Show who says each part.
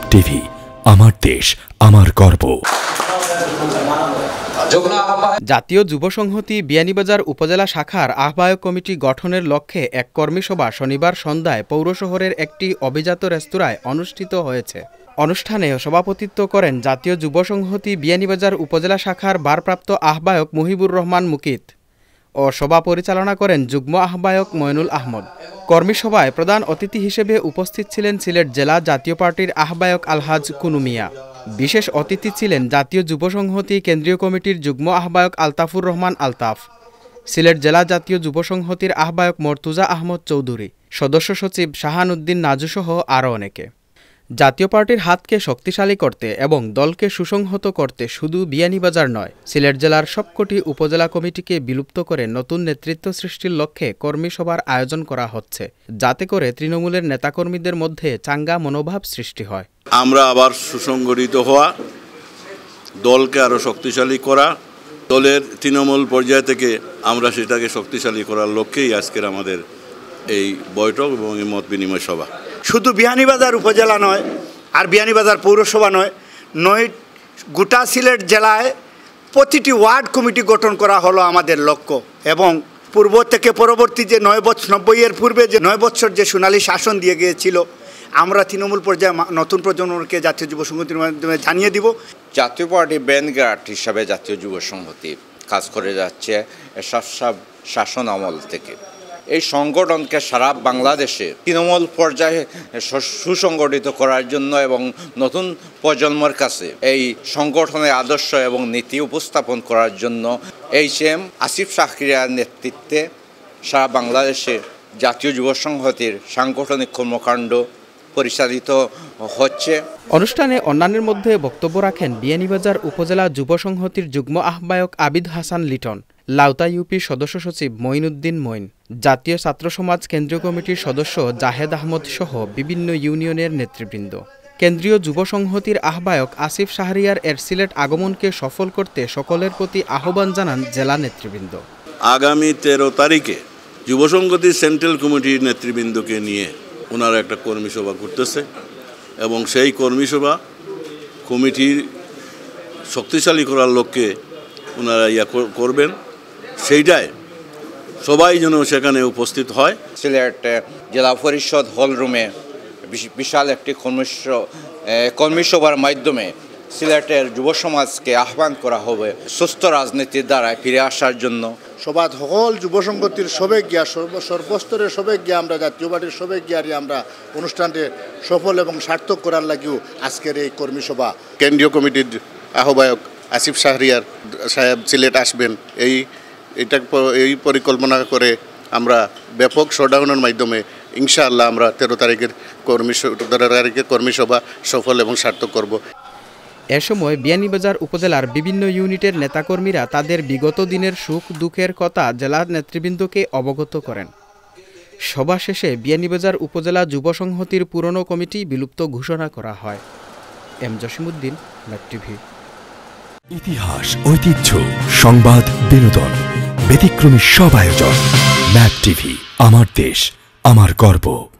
Speaker 1: TV, আমার দেশ, আমার গর্ব।
Speaker 2: জাতীয় যুব সংহতি বিয়ানীবাজার উপজেলা শাখার আহ্বায়ক কমিটি গঠনের লক্ষ্যে এক কর্মীসভা শনিবার সন্ধ্যায় পৌর শহরের একটি অভিজাত রেস্তোরাঁয় অনুষ্ঠিত হয়েছে। অনুষ্ঠানে সভাপতিত্ব করেন জাতীয় যুব সংহতি বিয়ানীবাজার উপজেলা শাখার ভারপ্রাপ্ত আহ্বায়ক মুহিবুর রহমান মুকিত ও সভা পরিচালনা করেন যুগ্ম আহ্বায়ক ময়নুল আহমদ। কর্মীসভায় প্রধান অতিথি হিসেবে উপস্থিত ছিলেন সিলেট জেলা জাতীয় পার্টির আহ্বায়ক আলহাজ কুনু মিয়া। বিশেষ অতিথি ছিলেন জাতীয় যুব সংহতি কেন্দ্রীয় কমিটির যুগ্ম আহ্বায়ক আলতাফুর রহমান আলতাফ, সিলেট জেলা জাতীয় যুব সংহতির আহ্বায়ক মর্তুজা আহমদ চৌধুরী, সদস্য সচিব শাহান উদ্দিন নাজুসহ আরও অনেকে। জাতীয় পার্টির হাতকে শক্তিশালী করতে এবং দলকে সুসংহত করতে শুধু বিয়ানীবাজার নয়, সিলেট জেলার সবকটি উপজেলা কমিটিকে বিলুপ্ত করে নতুন নেতৃত্ব সৃষ্টির লক্ষ্যে কর্মী সভার আয়োজন করা হচ্ছে, যাতে করে তৃণমূলের নেতাকর্মীদের মধ্যে চাঙ্গা মনোভাব সৃষ্টি হয়।
Speaker 3: আমরা আবার সুসংগঠিত হওয়া, দলকে আরও শক্তিশালী করা, দলের তৃণমূল পর্যায় থেকে আমরা সেটাকে শক্তিশালী করার লক্ষ্যেই আজকের আমাদের এই বৈঠক এবং এই মত বিনিময় সভা।
Speaker 4: শুধু বিয়ানীবাজার উপজেলা নয় আর বিয়ানীবাজার পৌরসভা নয়, গোটা সিলেট জেলায় প্রতিটি ওয়ার্ড কমিটি গঠন করা হলো আমাদের লক্ষ্য। এবং পূর্ব থেকে পরবর্তী যে 90-এর পূর্বে যে 9 বছর যে সোনালী শাসন দিয়ে গিয়েছিল, আমরা তৃণমূল পর্যায়ে নতুন প্রজন্মকে জাতীয় যুব সংহতির মাধ্যমে জানিয়ে দিব।
Speaker 5: জাতীয় পার্টি ব্যান্ডগার্ড হিসাবে জাতীয় যুব সংহতি কাজ করে যাচ্ছে সব শাসন আমল থেকে। এই সংগঠনকে সারা বাংলাদেশে তৃণমূল পর্যায়ে সুসংগঠিত করার জন্য এবং নতুন প্রজন্মের কাছে এই সংগঠনের আদর্শ এবং নীতি উপস্থাপন করার জন্য HM আসিফ শাহরিয়ার নেতৃত্বে সারা বাংলাদেশে জাতীয় যুব সংহতির সাংগঠনিক কর্মকাণ্ড পরিচালিত হচ্ছে।
Speaker 2: অনুষ্ঠানে অন্যান্যের মধ্যে বক্তব্য রাখেন বিয়ানীবাজার উপজেলা যুব সংহতির যুগ্ম আহ্বায়ক আবিদ হাসান লিটন, লাউতা ইউপি সদস্য সচিব মঈনুদ্দিন মঈন, জাতীয় ছাত্র সমাজ কেন্দ্রীয় কমিটির সদস্য জাহেদ আহমদ সহ বিভিন্ন ইউনিয়নের নেতৃবৃন্দ। কেন্দ্রীয় যুব সংহতির আহ্বায়ক আসিফ শাহরিয়ার এর সিলেট আগমনকে সফল করতে সকলের প্রতি আহ্বান জানান জেলা নেতৃবৃন্দ।
Speaker 3: আগামী 13 তারিখে যুব সংহতির সেন্ট্রাল কমিটির নেতৃবৃন্দকে নিয়ে ওনারা একটা কর্মী সভা করতেছে এবং সেই কর্মী সভা কমিটির শক্তিশালী করার লক্ষ্যে ওনারা করবেন, সেইটাই সবাই যেন সেখানে উপস্থিত হয়।
Speaker 5: সিলেট জেলা পরিষদ হলরুমে বিশাল একটি কর্মী সভার মাধ্যমে সিলেটের যুব সমাজকে আহ্বান করা হবে সুস্থ রাজনীতির দ্বারা ফিরে আসার জন্য।
Speaker 6: সবাই সকল যুব সংগতির সবে গিয়া সর্বস্তরের সবে গিয়া আমরা জাতীয় পার্টির সবে গিয়ারি আমরা অনুষ্ঠানটি সফল এবং সার্থক করার লাগিও আজকের এই কর্মী সভা।
Speaker 7: কেন্দ্রীয় কমিটির আহ্বায়ক আসিফ শাহরিয়ার সাহেব সিলেট আসবেন, এই পরিকল্পনা করে আমরা ব্যাপক শোডাউনের মাধ্যমে ইনশাআল্লাহ আমরা 13 তারিখের কর্মী সভা সফল এবং সার্থক করব।
Speaker 2: এ সময় বিয়ানীবাজার উপজেলার বিভিন্ন ইউনিটের নেতাকর্মীরা তাদের বিগত দিনের সুখ দুঃখের কথা জেলার নেতৃবৃন্দকে অবগত করেন। সভা শেষে বিয়ানীবাজার উপজেলা যুব সংহতির পুরনো কমিটি বিলুপ্ত ঘোষণা করা হয়। M Jasimuddin, map TV.
Speaker 1: ইতিহাস, ঐতিহ্য, সংবাদ, বিনোদন, ব্যতিক্রমী সব আয়োজন। ম্যাপ টিভি, আমার দেশ, আমার গর্ব।